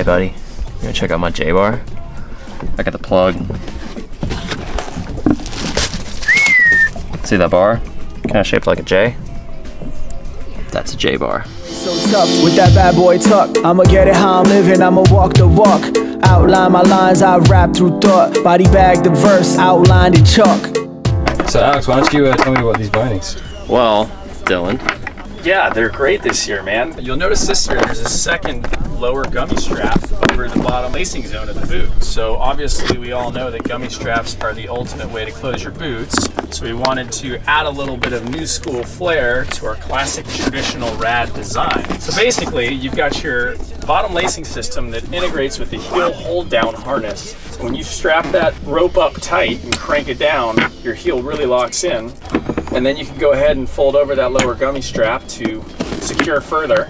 buddy, you wanna check out my J-bar? I got the plug. See that bar? Kind of shaped like a J. That's a J-bar. So tough with that bad boy tuck. I'ma get it how I'm living, I'ma walk the walk. Outline my lines, I rap through thought. Body bag the verse, outlined in chalk. So Alex, why don't you tell me about these bindings? Well, Dylan. Yeah, they're great this year, man. You'll notice this year there's a second lower gummy strap over the bottom lacing zone of the boot. So obviously we all know that gummy straps are the ultimate way to close your boots. So we wanted to add a little bit of new school flair to our classic traditional rad design. So basically you've got your bottom lacing system that integrates with the heel hold down harness. So when you strap that rope up tight and crank it down, your heel really locks in. And then you can go ahead and fold over that lower gummy strap to secure further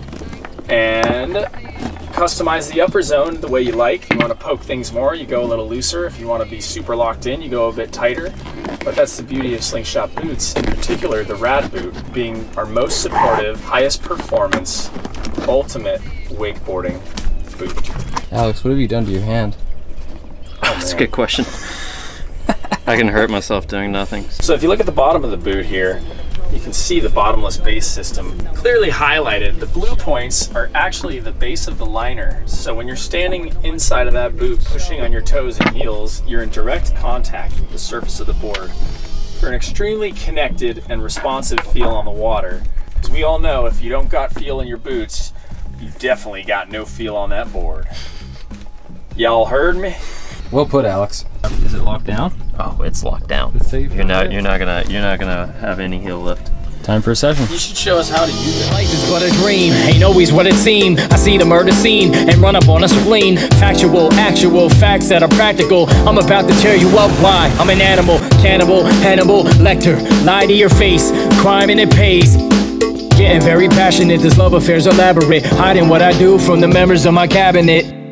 and customize the upper zone the way you like. If you want to poke things more, you go a little looser. If you want to be super locked in, you go a bit tighter. But that's the beauty of Slingshot boots, in particular the Rad boot being our most supportive, highest performance, ultimate wakeboarding boot. Alex, what have you done to your hand? That's a good question. I can hurt myself doing nothing. So if you look at the bottom of the boot here, you can see the bottomless base system clearly highlighted. The blue points are actually the base of the liner. So when you're standing inside of that boot, pushing on your toes and heels, you're in direct contact with the surface of the board for an extremely connected and responsive feel on the water. Because we all know if you don't got feel in your boots, you definitely got no feel on that board. Y'all heard me? Well put, Alex. Is it locked down? Oh, it's locked down. You're not gonna have any heel lift. Time for a session. You should show us how to use it. Life is but a dream, ain't always what it seemed. I see the murder scene and run up on a spleen. Factual, actual facts that are practical. I'm about to tear you up, why? I'm an animal, cannibal, Hannibal Lecter. Lie to your face, crime and it pays. Getting very passionate, this love affair's elaborate. Hiding what I do from the members of my cabinet.